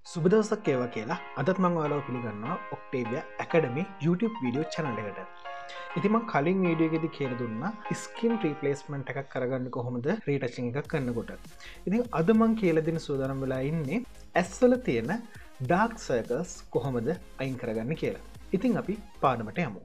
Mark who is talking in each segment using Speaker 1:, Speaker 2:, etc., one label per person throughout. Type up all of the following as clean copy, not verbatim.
Speaker 1: සුබ දවසක් ඒවා කියලා අදත් මං ඔයාලව පිළිගන්නවා ඔක්ටේබියා ඇකඩමි YouTube වීඩියෝ channel එකට. ඉතින් මං කලින් වීඩියෝ එකේදී කියලා දුන්නා ස්කින් රීප්ලේස්මන්ට් එකක් කරගන්න කොහොමද රීටචින් එකක් කරනකොට. ඉතින් අද මං කියලා දෙන සූදානම් වෙලා ඉන්නේ ඇස්වල තියෙන ඩාර්ක් සර්කල්ස් කොහොමද අයින් කරගන්න කියලා. ඉතින් අපි පාඩමට යමු.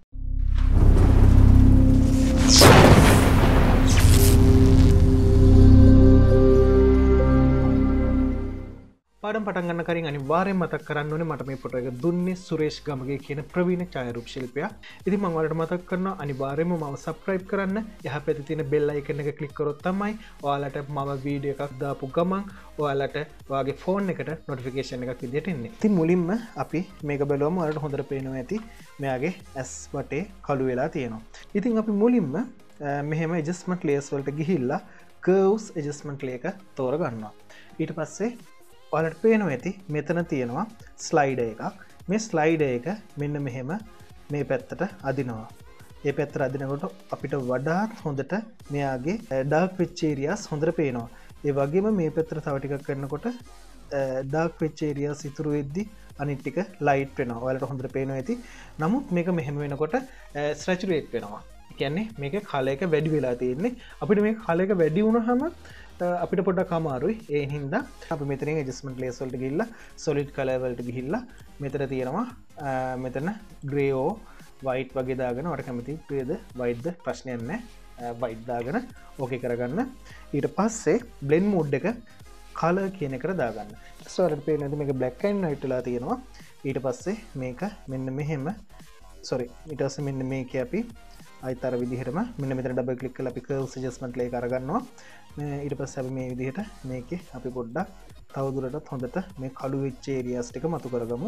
Speaker 1: පාඩම් පටන් ගන්න කලින් අනිවාර්යෙන් මතක් කරන්න ඕනේ මට මේ ෆොටෝ එක දුන්නේ සුරේෂ් ගමගේ කියන ප්‍රවීණ ඡායාරූප ශිල්පියා. ඉතින් මම ඔයාලට මතක් කරනවා අනිවාර්යෙන්ම මම subscribe කරන්න. එහා පැත්තේ තියෙන bell icon එක click කරොත් තමයි ඔයාලට මම වීඩියෝ එකක් දාපු ගමන් ඔයාලට ඔයාගේ phone එකට notification එකක් විදියට එන්නේ. ඉතින් මුලින්ම අපි මේක බලවමු. ඔයාලට හොඳට පේනවා ඇති මෙයාගේ ඇස් වටේ කළු වෙලා තියෙනවා. ඉතින් අපි මුලින්ම මෙහෙම adjustment layers වලට ගිහිල්ලා curves adjustment layer එක තෝරගන්නවා. ඊට පස්සේ ඔයාලට පේනවා ඇති මෙතන තියෙනවා ස්ලයිඩර් එකක්. මේ ස්ලයිඩර් එක මෙන්න මෙහෙම මේ පැත්තට අදිනවා. මේ පැත්තට අදිනකොට අපිට වඩාත් හොඳට මෙයාගේ ඩාර්ක් වෙච්ච ඒරියාස් හොඳට පේනවා. ඒ වගේම මේ පැත්තට තව ටිකක් කරනකොට ඩාර්ක් වෙච්ච ඒරියාස් ඉතුරු වෙද්දි අනිත් ටික ලයිට් වෙනවා. ඔයාලට හොඳට පේනවා ඇති. නමුත් මේක මෙහෙම වෙනකොට සැචුරේට් වෙනවා. ඒ කියන්නේ මේක කලර් එක වැඩි වෙලා තියෙන්නේ. අපිට මේක කලර් එක වැඩි වුණාම අපිට පොඩ්ඩක් අමාරුයි. ඒ හින්දා අපි මෙතනින් ඇඩ්ජස්ට්මන්ට් ලේයර්ස් වලට ගිහිල්ලා solid color වලට ගිහිල්ලා මෙතන තියෙනවා මෙතන grey or white වගේ දාගෙන ඔයාලට කැමති greyද whiteද ප්‍රශ්නයක් නැහැ. white දාගෙන ඕකේ කරගන්න. ඊට පස්සේ blend mode එක color කියන එකට දාගන්න. so ඔයාලට පේනවාද මේක black and white වෙලා තියෙනවා. ඊට පස්සේ මේක මෙන්න මෙහෙම ඊට පස්සේ මෙන්න මේකේ අපි අයිතර විදිහටම මෙන්න මෙතන ඩබල් ක්ලික් කරලා අපි curves adjustment layer කරගන්නවා. ඊට පස්සේ අපි මේ විදිහට මේකේ අපි පොඩ්ඩක් තවදුරටත් හොඳට මේ කළු වෙච්ච ඒරියාස් ටික මතු කරගමු.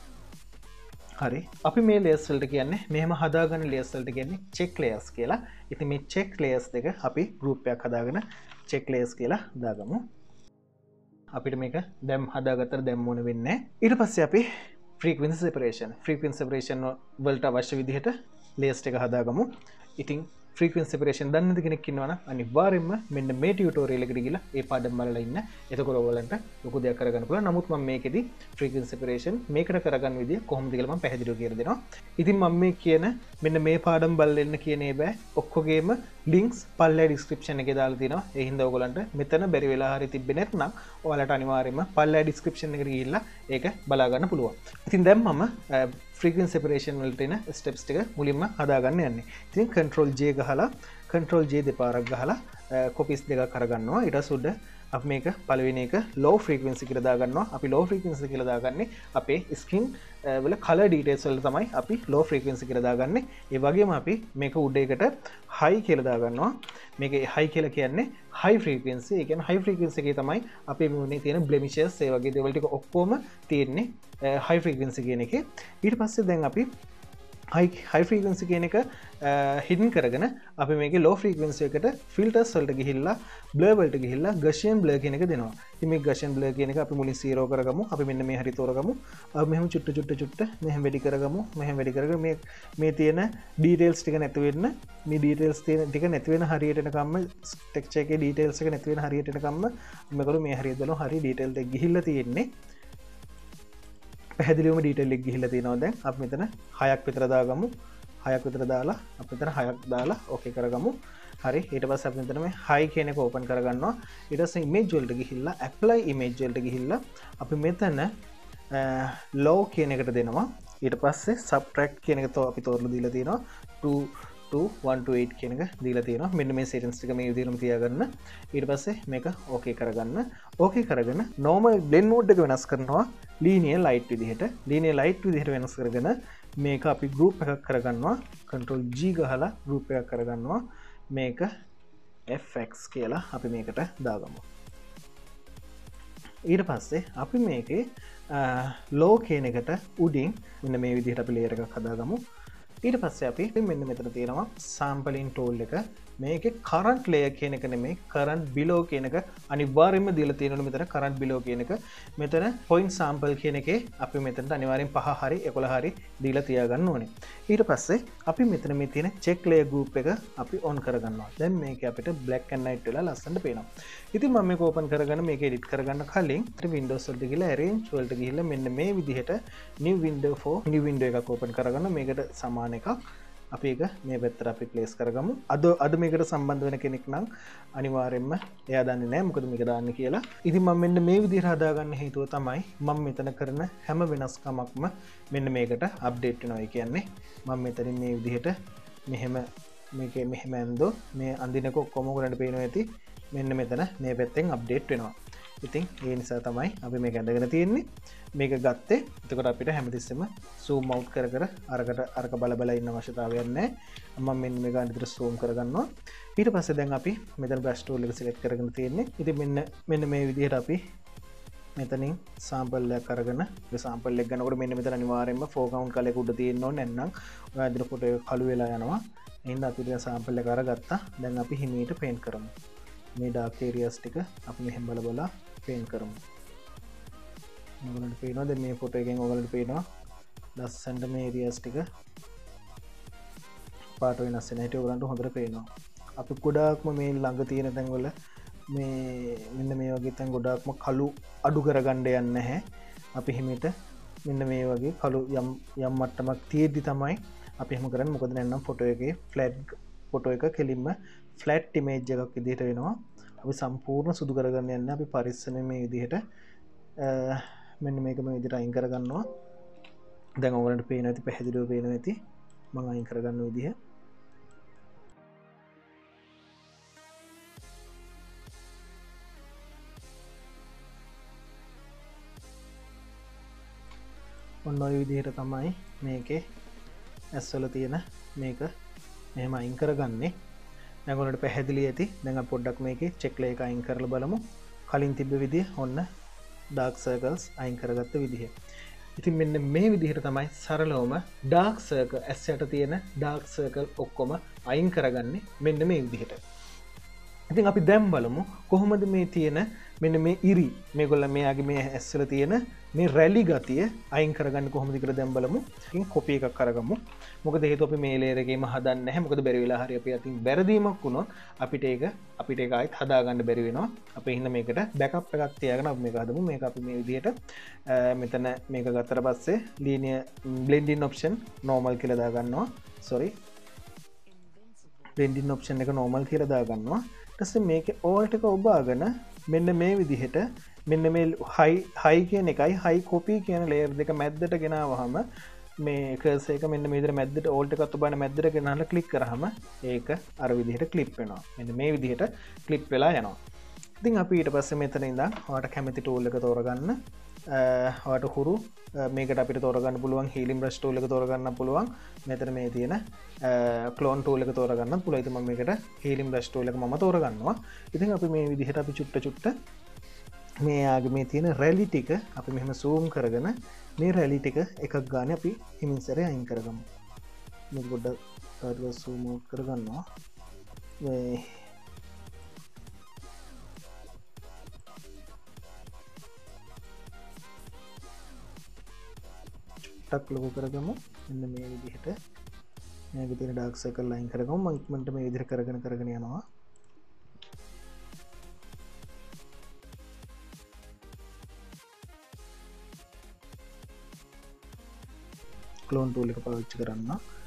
Speaker 1: හරි. අපි මේ layers වලට කියන්නේ මෙහෙම හදාගන්න layers වලට කියන්නේ check layers කියලා. ඉතින් මේ check layers දෙක අපි group එකක් හදාගෙන check layers කියලා දාගමු. අපිට මේක දැන් හදාගත්තට දැන් මොන වෙන්නේ නැහැ. ඊට පස්සේ අපි frequency separation වලට අවශ්‍ය විදිහට layers එක හදාගමු. ඉතින් frequency separation දන්නේ නැති කෙනෙක් ඉන්නවනම් අනිවාර්යයෙන්ම මෙන්න මේ ටියුටෝරියල් එකට ගිහලා ඒ පාඩම බලලා ඉන්න. එතකොට ඔයගලන්ට ලොකු දෙයක් කරගන්න පුළුවන්. නමුත් මම මේකෙදි frequency separation මේකට කරගන්න විදිය කොහොමද කියලා මම පැහැදිලිව කියලා දෙනවා. ඉතින් මම මේ කියන මෙන්න මේ පාඩම බලලා ඉන්න කියන ඒ බෑ ඔක්කොගේම links පල්ලේ description එකේ දාලා තියෙනවා. ඒ හින්දා ඔයගලන්ට මෙතන බැරි වෙලා හරි තිබ්බේ නැත්නම් ඔයාලට අනිවාර්යයෙන්ම පල්ලේ description එකට ගිහිල්ලා ඒක බලා ගන්න පුළුවන්. ඉතින් දැන් මම frequency separation වලට එන steps ටික මුලින්ම හදාගන්න යන්නේ. ඉතින් control J ගහලා control J දෙපාරක් ගහලා copies දෙකක් අරගන්නවා. ඊට සුද්ද අපි මේක පළවෙනි එක low frequency කියලා දාගන්නවා. අපි low frequency කියලා දාගන්නේ අපේ skin වල color details වලට තමයි අපි low frequency කියලා දාගන්නේ. ඒ වගේම අපි මේක උඩ එකට high කියලා දාගන්නවා. මේක high කියලා කියන්නේ high frequency. ඒ කියන්නේ high frequency එකේ තමයි අපේ මුනේ තියෙන blemishes ඒ වගේ දේවල් ටික ඔක්කොම තියෙන්නේ high frequency කියන එකේ. ඊට පස්සේ දැන් අපි high frequency කියන එක hidden කරගෙන අපි මේකේ low frequency එකට filters වලට ගිහිල්ලා blur වලට ගිහිල්ලා Gaussian blur කියන එක දෙනවා. ඉතින් මේ Gaussian blur කියන එක අපි මුලින් 0 කරගමු. අපි මෙන්න මේ හරිය තෝරගමු. අපි මෙහෙම චුට්ට මෙහෙම වැඩි කරගමු. මෙහෙම වැඩි කරගෙන මේ තියෙන details ටික නැති වෙන්න මේ details තියෙන ටික නැති වෙන හරියට එනකම්ම texture එකේ details එක නැති වෙන හරියට එනකම්ම මේකලු මේ හරිය දාලා හරිය detail එක ගිහිල්ලා තියෙන්නේ. පැහැදිලිවම ඩීටේල් එක ගිහිල්ලා තියෙනවා. දැන් අපි මෙතන 6ක් විතර දාගමු. 6ක් විතර දාලා අපි මෙතන 6ක් දාලා ඕකේ කරගමු. හරි. ඊට පස්සේ අපි මෙතන මේ high කියන එක ඕපන් කරගන්නවා. ඊට පස්සේ image වලට ගිහිල්ලා apply image වලට ගිහිල්ලා අපි මෙතන low කියන එකට දෙනවා. ඊට පස්සේ subtract කියන එක අපි තෝරලා දීලා තියෙනවා. 128 කියන එක දීලා තියෙනවා. මෙන්න මේ settings ටික මේ විදිහටම තියාගන්න. ඊට පස්සේ මේක ඕකේ කරගන්න. ඕකේ කරගෙන normal blend mode එක වෙනස් කරනවා linear light විදිහට. linear light විදිහට වෙනස් කරගෙන මේක අපි group එකක් කරගන්නවා. control G ගහලා group එකක් කරගන්නවා. මේක fx කියලා අපි මේකට දාගමු. ඊට පස්සේ අපි මේකේ low කියන එකට උඩින් මෙන්න මේ විදිහට අපි layer එකක් හදාගමු. ඊට පස්සේ අපි මෙන්න මෙතන තියෙනවා sampling tool එක. මේක කරන්ට් ලේයර් කියන එක නෙමෙයි කරන්ට් බිලෝ කියන එක අනිවාර්යයෙන්ම දීලා තියෙනවා මෙතන කරන්ට් බිලෝ කියන එක මෙතන පොයින්ට් සැම්පල් කියන එකේ අපි මෙතනට අනිවාර්යෙන් 5 හරි 11 හරි දීලා තියාගන්න ඕනේ ඊට පස්සේ අපි මෙතන මේ තියෙන චෙක් ලේයර් ගෲප් එක අපි ඔන් කරගන්නවා දැන් මේක අපිට black and white වෙලා ලස්සනට පේනවා ඉතින් මම මේක ඕපන් කරගෙන මේක එඩිට් කරගන්න කලින් Windows වලට ගිහලා arrange වලට ගිහලා මෙන්න මේ විදිහට new window for new window එකක් ඕපන් කරගන්න මේකට සමාන එකක් අපි එක මේ පැත්තට අපි ප්ලේස් කරගමු අද මේකට සම්බන්ධ වෙන කෙනෙක් නම් අනිවාර්යෙන්ම එයා දන්නේ නැහැ මොකද මේක දාන්න කියලා. ඉතින් මම මෙන්න මේ විදිහට හදාගන්න හේතුව තමයි මම මෙතන කරන හැම වෙනස්කමක්ම මෙන්න මේකට අප්ඩේට් වෙනවා කියන්නේ මම මෙතනින් මේ විදිහට මෙහෙම මේකේ මෙහෙම ඇන්දෝ මේ අඳිනක ඔක්කොම කරන්න පේනවා ඇති මෙන්න මෙතන මේ පැත්තෙන් අප්ඩේට් වෙනවා. ඉතින් ඒ නිසා තමයි අපි මේක ඇඳගෙන තියෙන්නේ මේක ගත්තේ එතකොට අපිට හැමතිස්සෙම zoom out කර කර අරක බල බල ඉන්න අවශ්‍යතාවයක් නැහැ මම මෙන්න මේක අනිතර zoom කරගන්නවා ඊට පස්සේ දැන් අපි මෙතන brush tool එක select කරගෙන තියෙන්නේ ඉතින් මෙන්න මේ විදිහට අපි මෙතනින් sample එකක් අරගෙන ඒ sample එක ගන්නකොට මෙන්න මෙතන අනිවාර්යයෙන්ම foreground color එක උඩ තියෙන්න ඕනේ නැත්නම් ඔයා අදින ෆොටෝ එක කළු වෙලා යනවා එහෙනම් අපි දැන් sample එක අරගත්තා දැන් අපි හිමීට paint කරමු මේ dark areas ටික අපි මෙහෙම බල බලා පේන් කරමු ඔයගලන්ට පේනවද මේ ෆොටෝ එකෙන් ඔයගලන්ට පේනවා ලස්සනට මේ ඒරියාස් ටික පාට වෙනස් වෙන හැටි ඔයගලන්ට හොඳට පේනවා අපි ගොඩාක්ම මේ ළඟ තියෙන තැන්වල මේ මෙන්න මේ වගේ තැන් ගොඩාක්ම කළු අඩු කරගන්න යන්නේ නැහැ අපි හිමිට මෙන්න මේ වගේ කළු යම් මට්ටමක් තියෙද්දි තමයි අපි එහෙම කරන්නේ මොකද නැත්නම් ෆොටෝ එකේ ෆ්ලැට් ෆොටෝ එක කෙලින්ම ෆ්ලැට් ඉමේජ් එකක් විදිහට වෙනවා අපි සම්පූර්ණ සුදු කරගන්න යන්නේ අපි පරිස්සමෙන් මේ විදිහට මෙන්න මේක මේ විදිහට අයින් කරගන්නවා දැන් ඔයගලන්ට පේනවා ඇති පැහැදිලිව පේනවා ඇති මම අයින් කරගන්න විදිහ ඔන්න ඔය විදිහට තමයි මේකේ ඇස්වල තියෙන මේක මෙහෙම අයින් කරගන්නේ දැන් ඔයාලට පැහැදිලි ඇති දැන් අපි පොඩ්ඩක් මේකේ චෙක් ලේයර් එක අයින් කරලා බලමු කලින් තිබ්බ විදිය ඔන්න ඩාර්ක් සර්කල්ස් අයින් කරගත්ත විදිහ ඉතින් මෙන්න මේ විදිහට තමයි සරලවම ඩාර්ක් සර්කල් ඇස් යට තියෙන ඩාර්ක් සර්කල් ඔක්කොම අයින් කරගන්නේ මෙන්න මේ විදිහට ඉතින් අපි දැන් බලමු කොහොමද මේ තියෙන මෙන්න මේ ඉරි මේගොල්ල මෙයාගේ මේ ඇස්වල තියෙන මේ රැලි ගතිය අයින් කරගන්න කොහොමද කියලා දැන් බලමු ඉතින් කොපි එකක් කරගමු මොකද හේතුව අපි මේ ලේයර් එකේම හදන්නේ නැහැ මොකද බැරි වෙලා හරි අපි අතින් වැරදීමක් වුණොත් අපිට ඒක ආයෙත් හදාගන්න බැරි වෙනවා අපි හින්න මේකට බෑකප් එකක් තියාගෙන අපි මේක හදමු මේක අපි මේ විදිහට මෙතන මේක ගත්තට පස්සේ linear blending option normal කියලා දාගන්නවා sorry blending option එක normal කියලා දාගන්නවා ඊට පස්සේ මේකේ alt එක ඔබාගෙන මෙන්න මේ විදිහට මෙන්න මේ හයි කියන එකයි හයි කොපි කියන ලේයර් දෙක මැද්දට ගෙනාවහම මේ කර්සර් එක මෙන්න මේ විදිහට මැද්දට ඕල්ට් එකත් ඔබාන මැද්දට ගෙනහලා ක්ලික් කරාම ඒක අර විදිහට ක්ලිප් වෙනවා මෙන්න මේ විදිහට ක්ලිප් වෙලා යනවා ඉතින් අපි ඊට පස්සේ මෙතන ඉඳන් ඔයාලට කැමති ටූල් එක තෝරගන්න ඔයාලට හුරු මේකට අපිට තෝරගන්න පුළුවන් හීලින් බ්‍රෂ් ටූල් එක තෝරගන්න පුළුවන් මෙතන මේ තියෙන ක්ලෝන් ටූල් එක තෝරගන්න පුළුවන් ඉතින් මම මේකට හීලින් බ්‍රෂ් ටූල් එක මම තෝරගන්නවා ඉතින් අපි මේ විදිහට අපි චුට්ට මේ ආගේ මේ තියෙන රැලි ටික අපි මෙහෙම zoom කරගෙන මේ රැලි ටික එකක් ගානේ අපි හිමින් සැරේ අයින් කරගමු මේක පොඩ්ඩක් තවත් zoom out කරගන්නවා මේ ටක් ලොකු කරගමු මෙන්න මේ විදිහට මේකේ තියෙන ඩාර්ක් සර්කල් ලයින් කරගමු මම ඉක්මනට මේ විදිහට කරගෙන යනවා ක්ලෝන් ටූල් එක පාවිච්චි කරන්න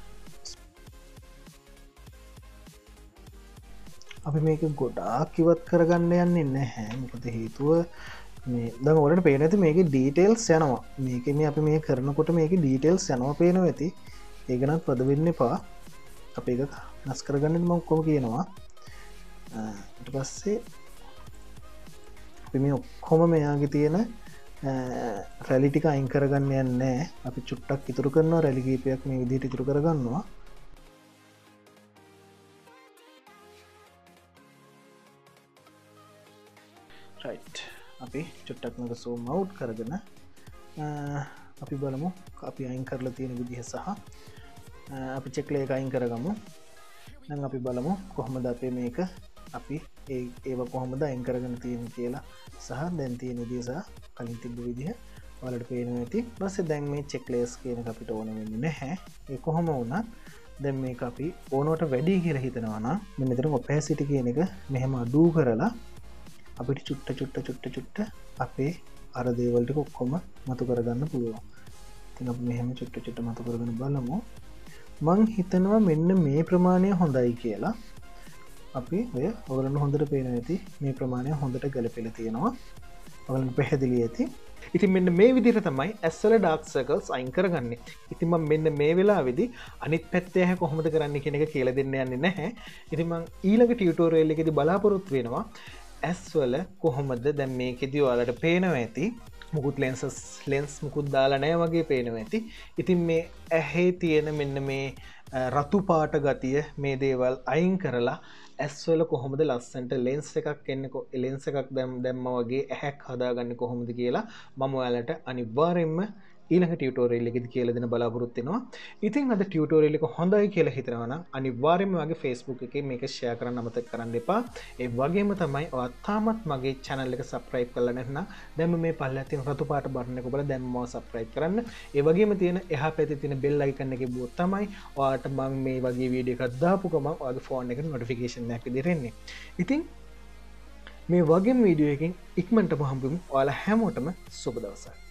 Speaker 1: අපි මේක ගොඩාක් ඉවත් කරගන්න යන්නේ නැහැ මොකද හේතුව මේ දැන් ඔයාලට පේන ඇති මේකේ ඩීටේල්ස් යනවා මේකේ මේ අපි මේ කරනකොට මේකේ ඩීටේල්ස් යනවා පේනවා ඇති ඒක නත් පද වෙන්න එපා අපි ඒක වෙනස් කරගන්න මම කොහොම කියනවා ඊට පස්සේ අපි මේ ඔක්කොම මෙයාගේ තියෙන රැලි ටික අයින් කරගන්න යන්නේ අපි චුට්ටක් ඉතුරු කරනවා රැලි කීපයක් මේ විදිහට ඉතුරු කරගන්නවා right අපි චුට්ටක් මේක zoom out කරගෙන අපි බලමු අපි අයින් කරලා තියෙන විදිහ සහ අපි චෙක් ලේයර් එක අයින් කරගමු නම් අපි බලමු කොහොමද අපේ මේක අපි ඒව කොහොමද අයින් කරගෙන තියෙන කියලා සහ දැන් තියෙන විදිහ සහ කලින් තිබ්බ විදිහ ඔයාලට පේනවා ඇති. ඊපස්සේ දැන් මේ චෙක්ලිස්ට් කියන එක අපිට ඕන වෙන්නේ නැහැ. ඒ කොහොම වුණත් දැන් මේක අපි ඕනවට වැඩි කියලා හිතනවා නම් මෙන්න මෙතන opacity කියන එක මෙහෙම අඩු කරලා අපිට චුට්ට අපේ අර දේවල් ටික ඔක්කොම මතු කරගන්න පුළුවන්. ඉතින් අපි මෙහෙම චුට්ට මතු කරගෙන බලමු. මං හිතනවා මෙන්න මේ ප්‍රමාණය හොඳයි කියලා. අපි ඔය ඔයගලන්ට හොඳට පේනවා ඇති මේ ප්‍රමාණය හොඳට ගැලපෙලා තියෙනවා. ඔයගලන්ට පැහැදිලි ඇති. ඉතින් මෙන්න මේ විදිහට තමයි ඇස්වල ඩාර්ක් සර්කල්ස් අයින් කරගන්නේ. ඉතින් මම මෙන්න මේ වෙලාවේදී අනිත් පැත්තේ කොහොමද කරන්නේ කියන එක කියලා දෙන්න යන්නේ නැහැ. ඉතින් මම ඊළඟ ටියුටෝරියල් එකේදී බලාපොරොත්තු වෙනවා ඇස්වල කොහොමද දැන් මේකෙදී ඔයාලට පේනවා ඇති මුකුත් ලෙන්ස් මුකුත් දාලා නැහැ වගේ පේනවා ඇති. ඉතින් මේ ඇහි තියෙන මෙන්න මේ රතු පාට ගතිය මේ දේවල් අයින් කරලා ඇස්වල කොහොමද ලස්සන්ට ලෙන්ස් එකක් එන්න ලෙන්ස් එකක් දැම්ම වගේ ඇහැක් හදාගන්න කොහොමද කියලා මම ඔයාලට අනිවාර්යෙන්ම ඊළඟ ටියුටෝරියල් එකේදී කියලා දෙන්න බලාපොරොත්තු වෙනවා. ඉතින් අද ටියුටෝරියල් එක හොඳයි කියලා හිතනවා නම් අනිවාර්යෙන්ම මගේ Facebook එකේ මේක share කරන්න අමතක කරන්න එපා. ඒ වගේම තමයි ඔයා තාමත් මගේ channel එක subscribe කරලා නැත්නම් දැන්ම මේ පල්ලෙහා තියෙන රතු පාට බටන් එක ඔබලා දැන්ම subscribe කරන්න. ඒ වගේම තියෙන එහා පැත්තේ තියෙන bell icon එකේ බුවොත් තමයි ඔයාට මම මේ වගේ වීඩියෝ එකක් දාපු ගමන් ඔයාගේ phone එකට notification එකක් විදිහට එන්නේ. ඉතින් මේ වගේම වීඩියෝ එකකින් ඉක්මනටම හම්බෙමු. ඔයාලා හැමෝටම සුබ දවසක්.